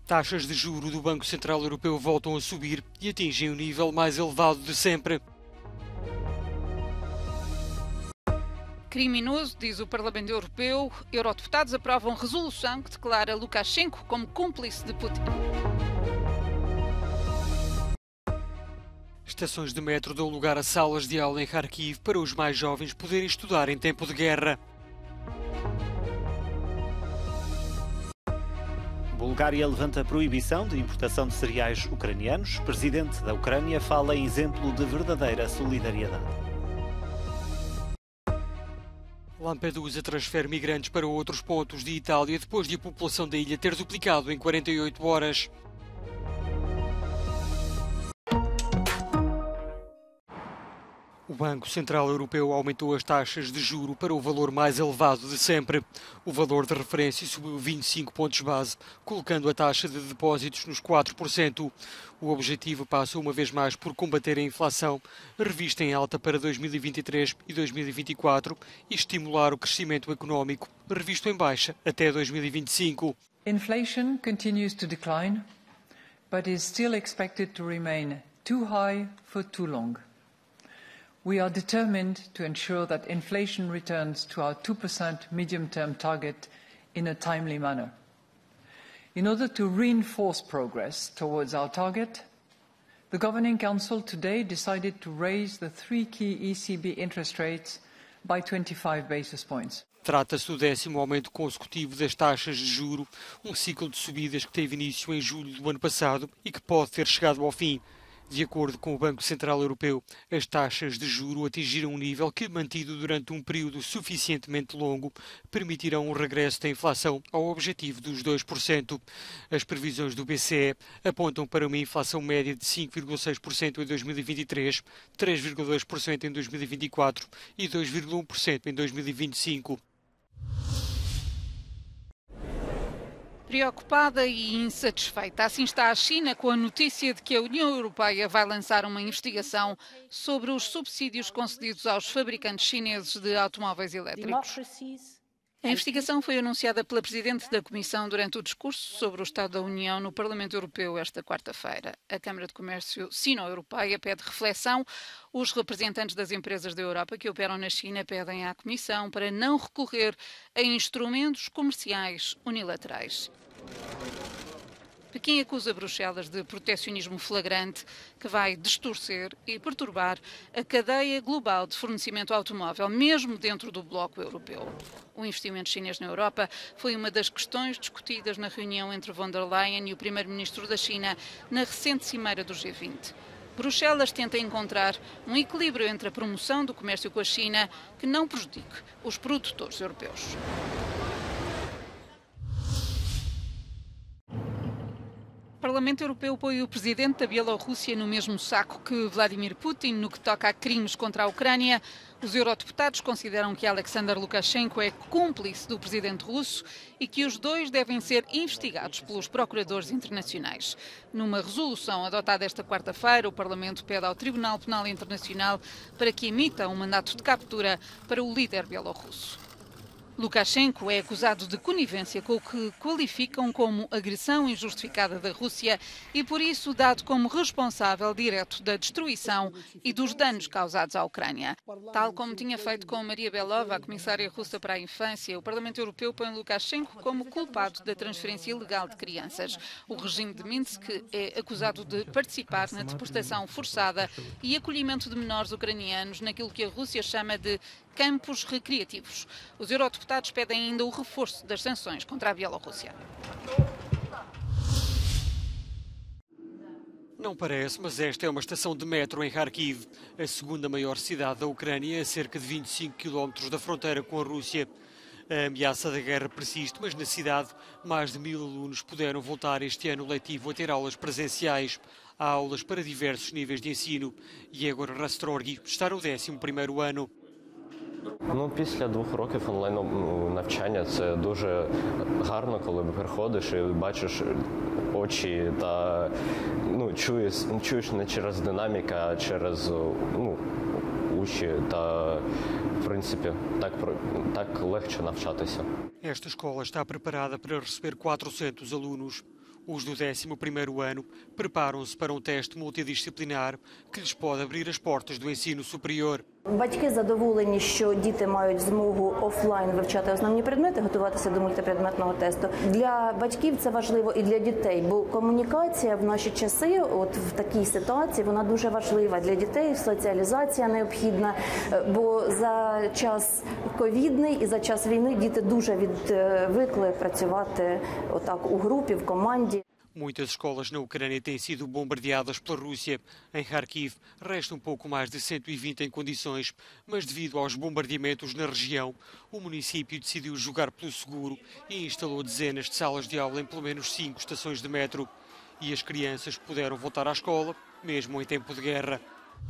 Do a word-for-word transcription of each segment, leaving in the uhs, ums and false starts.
Taxas de juro do Banco Central Europeu voltam a subir e atingem o nível mais elevado de sempre. Criminoso, diz o Parlamento Europeu. Eurodeputados aprovam resolução que declara Lukashenko como cúmplice de Putin. Estações de metro dão lugar a salas de aula em Kharkiv para os mais jovens poderem estudar em tempo de guerra. Bulgária levanta a proibição de importação de cereais ucranianos. Presidente da Ucrânia fala em exemplo de verdadeira solidariedade. Lampedusa transfere migrantes para outros pontos de Itália depois de a população da ilha ter duplicado em quarenta e oito horas. O Banco Central Europeu aumentou as taxas de juro para o valor mais elevado de sempre. O valor de referência subiu vinte e cinco pontos base, colocando a taxa de depósitos nos quatro por cento. O objetivo passa uma vez mais por combater a inflação, revista em alta para dois mil e vinte e três e dois mil e vinte e quatro, e estimular o crescimento económico, revisto em baixa até dois mil e vinte e cinco. Inflation continues to decline, but is still expected to remain too high for too long. We are determined to ensure that inflation returns to our two percent medium-term target in a timely manner. In order to reinforce progress towards our target, the Governing Council today decided to raise the three key E C B interest rates by twenty-five basis points. Trata-se do décimo aumento consecutivo das taxas de juro, um ciclo de subidas que teve início em julho do ano passado e que pode ter chegado ao fim. De acordo com o Banco Central Europeu, as taxas de juro atingiram um nível que, mantido durante um período suficientemente longo, permitirão um regresso da inflação ao objetivo dos dois por cento. As previsões do B C E apontam para uma inflação média de cinco vírgula seis por cento em dois mil e vinte e três, três vírgula dois por cento em dois mil e vinte e quatro e dois vírgula um por cento em dois mil e vinte e cinco. Preocupada e insatisfeita, assim está a China com a notícia de que a União Europeia vai lançar uma investigação sobre os subsídios concedidos aos fabricantes chineses de automóveis elétricos. A investigação foi anunciada pela Presidente da Comissão durante o discurso sobre o Estado da União no Parlamento Europeu esta quarta-feira. A Câmara de Comércio Sino-Europeia pede reflexão. Os representantes das empresas da Europa que operam na China pedem à Comissão para não recorrer a instrumentos comerciais unilaterais. Pequim acusa Bruxelas de protecionismo flagrante que vai distorcer e perturbar a cadeia global de fornecimento automóvel, mesmo dentro do bloco europeu. O investimento chinês na Europa foi uma das questões discutidas na reunião entre von der Leyen e o primeiro-ministro da China na recente cimeira do G vinte. Bruxelas tenta encontrar um equilíbrio entre a promoção do comércio com a China que não prejudique os produtores europeus. O Parlamento Europeu põe o presidente da Bielorrússia no mesmo saco que Vladimir Putin no que toca a crimes contra a Ucrânia. Os eurodeputados consideram que Alexander Lukashenko é cúmplice do presidente russo e que os dois devem ser investigados pelos procuradores internacionais. Numa resolução adotada esta quarta-feira, o Parlamento pede ao Tribunal Penal Internacional para que emita um mandato de captura para o líder bielorrusso. Lukashenko é acusado de conivência com o que qualificam como agressão injustificada da Rússia e, por isso, dado como responsável direto da destruição e dos danos causados à Ucrânia. Tal como tinha feito com Maria Belova, a comissária russa para a infância, o Parlamento Europeu põe Lukashenko como culpado da transferência ilegal de crianças. O regime de Minsk é acusado de participar na deportação forçada e acolhimento de menores ucranianos naquilo que a Rússia chama de campos recreativos. Os eurodeputados pedem ainda o reforço das sanções contra a Bielorrússia. Não parece, mas esta é uma estação de metro em Kharkiv, a segunda maior cidade da Ucrânia, a cerca de vinte e cinco quilómetros da fronteira com a Rússia. A ameaça da guerra persiste, mas na cidade mais de mil alunos puderam voltar este ano letivo a ter aulas presenciais. Há aulas para diversos níveis de ensino. E agora Rastorgi está no décimo primeiro ano. Ну, після двох років онлайн навчання це дуже гарно, коли приходиш і бачиш очі та ну, чуєш, чуєш не через динаміку, а через ну, уші та, в принципі, так, так легше навчатися. Esta escola está preparada para receber quatrocentos alunos. Os do décimo primeiro ano preparam-se para um teste multidisciplinar que lhes pode abrir as portas do ensino superior. Батьки задоволені, що діти мають змогу офлайн вивчати основні предмети, готуватися до мультипредметного тесту. Для батьків це важливо і для дітей, бо комунікація в наші часи, от в такій ситуації, вона дуже важлива для дітей, соціалізація необхідна, бо за час ковідний і за час війни діти дуже відвикли працювати отак у групі, в команді. Muitas escolas na Ucrânia têm sido bombardeadas pela Rússia. Em Kharkiv, restam um pouco mais de cento e vinte em condições, mas devido aos bombardeamentos na região, o município decidiu jogar pelo seguro e instalou dezenas de salas de aula em pelo menos cinco estações de metro. E as crianças puderam voltar à escola, mesmo em tempo de guerra.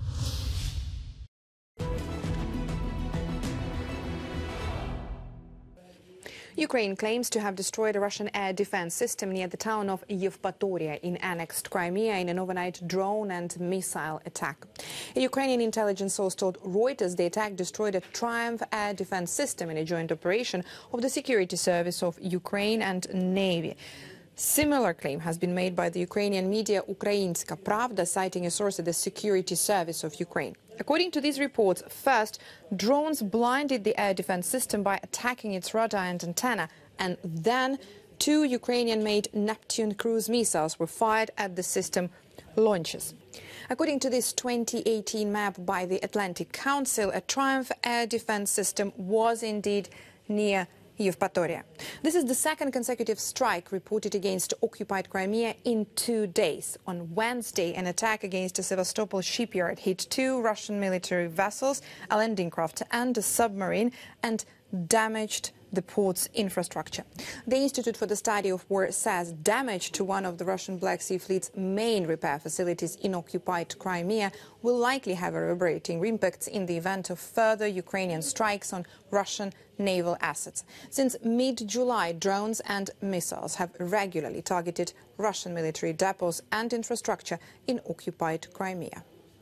Ukraine claims to have destroyed a Russian air defense system near the town of Yevpatoria in annexed Crimea in an overnight drone and missile attack. A Ukrainian intelligence source told Reuters the attack destroyed a Triumph air defense system in a joint operation of the Security Service of Ukraine and Navy. Similar claim has been made by the Ukrainian media Ukrainska Pravda, citing a source at the Security Service of Ukraine. According to these reports, first, drones blinded the air defense system by attacking its radar and antenna, and then two Ukrainian-made Neptune cruise missiles were fired at the system launches. According to this twenty eighteen map by the Atlantic Council, a Triumph air defense system was indeed near Yevpatoria. This is the second consecutive strike reported against occupied Crimea in two days. On Wednesday, an attack against a Sevastopol shipyard hit two Russian military vessels, a landing craft and a submarine, and damaged the port's infrastructure. The Institute for the Study of War says damage to one of the Russian Black Sea Fleet's main repair facilities in occupied Crimea will likely have reverberating impacts in the event of further Ukrainian strikes on Russian naval assets. Since mid-July, drones and missiles have regularly targeted Russian military depots and infrastructure in occupied Crimea.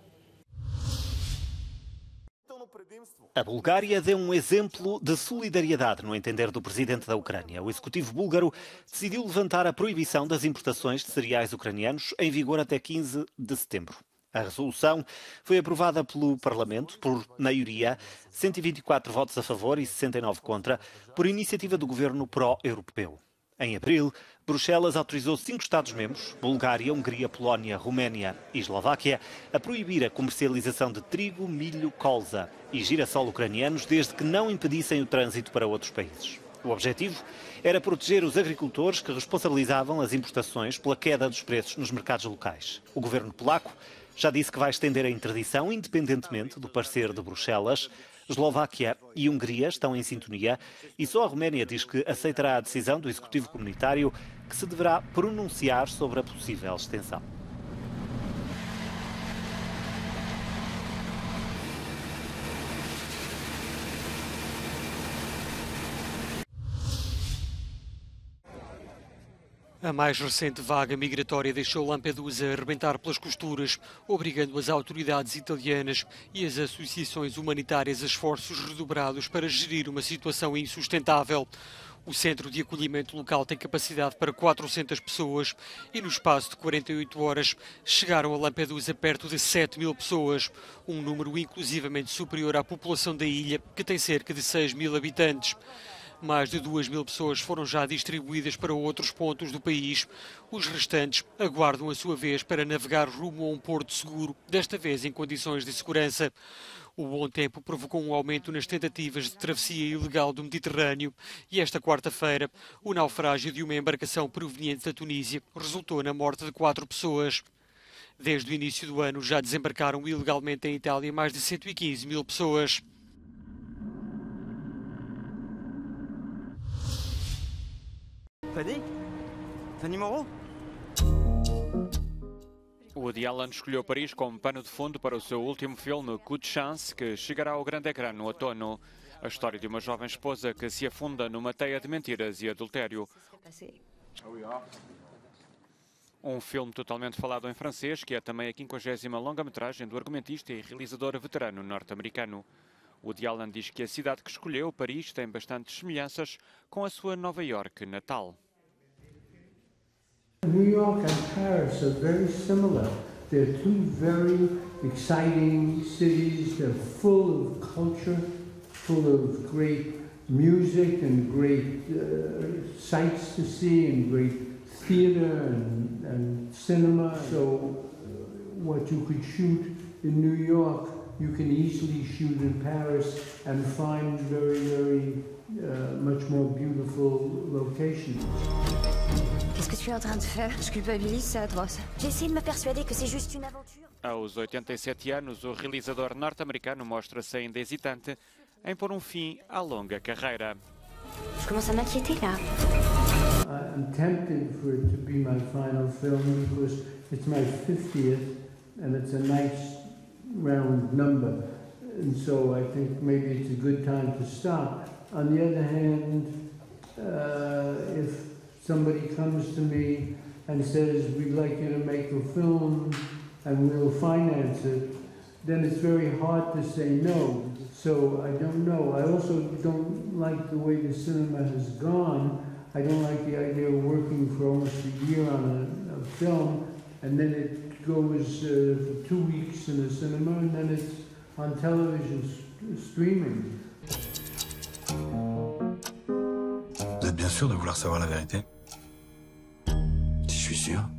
A Bulgária deu um exemplo de solidariedade no entender do presidente da Ucrânia. O executivo búlgaro decidiu levantar a proibição das importações de cereais ucranianos em vigor até quinze de setembro. A resolução foi aprovada pelo Parlamento por maioria, cento e vinte e quatro votos a favor e sessenta e nove contra, por iniciativa do governo pró-europeu. Em abril, Bruxelas autorizou cinco Estados-membros, Bulgária, Hungria, Polónia, Roménia e Eslováquia, a proibir a comercialização de trigo, milho, colza e girassol ucranianos, desde que não impedissem o trânsito para outros países. O objetivo era proteger os agricultores que responsabilizavam as importações pela queda dos preços nos mercados locais. O governo polaco já disse que vai estender a interdição, independentemente do parecer de Bruxelas. Eslováquia e Hungria estão em sintonia e só a Roménia diz que aceitará a decisão do Executivo Comunitário, que se deverá pronunciar sobre a possível extensão. A mais recente vaga migratória deixou Lampedusa arrebentar pelas costuras, obrigando as autoridades italianas e as associações humanitárias a esforços redobrados para gerir uma situação insustentável. O centro de acolhimento local tem capacidade para quatrocentas pessoas e no espaço de quarenta e oito horas chegaram a Lampedusa perto de sete mil pessoas, um número inclusivamente superior à população da ilha, que tem cerca de seis mil habitantes. Mais de duas mil pessoas foram já distribuídas para outros pontos do país. Os restantes aguardam a sua vez para navegar rumo a um porto seguro, desta vez em condições de segurança. O bom tempo provocou um aumento nas tentativas de travessia ilegal do Mediterrâneo e esta quarta-feira o naufrágio de uma embarcação proveniente da Tunísia resultou na morte de quatro pessoas. Desde o início do ano já desembarcaram ilegalmente em Itália mais de cento e quinze mil pessoas. Woody Allen escolheu Paris como pano de fundo para o seu último filme, Coup de Chance, que chegará ao grande ecrã no outono. A história de uma jovem esposa que se afunda numa teia de mentiras e adultério. Um filme totalmente falado em francês, que é também a quinquagésima longa-metragem do argumentista e realizador veterano norte-americano. Woody Allen diz que a cidade que escolheu, Paris, tem bastantes semelhanças com a sua Nova Iorque natal. New York and Paris are very similar. They're two very exciting cities. They're full of culture, full of great music and great uh, sights to see and great theater and, and cinema. So uh, what you could shoot in New York, you can easily shoot in Paris and find very, very uh, much more beautiful locations. Qu'est-ce que tu es en train de faire? Je culpabilise, c'est atroce. J'essaie de me persuader que c'est juste une aventure. Aos oitenta e sete anos, o realizador norte-americano mostra-se ainda hesitante em pôr um fim à longa carreira. Je commence à m'inquiéter là. I'm tempted for it to be my final film because it's my fiftieth and it's a nice round number. And so I think maybe it's a good time to stop. On the other hand, uh, if somebody comes to me and says, we'd like you to make a film and we'll finance it, then it's very hard to say no. So I don't know. I also don't like the way the cinema has gone. I don't like the idea of working for almost a year on a, a film and then it goes uh, for two weeks in the cinema and then it's on television streaming. Vous êtes bien sûr de vouloir savoir la vérité? Si je suis sûr.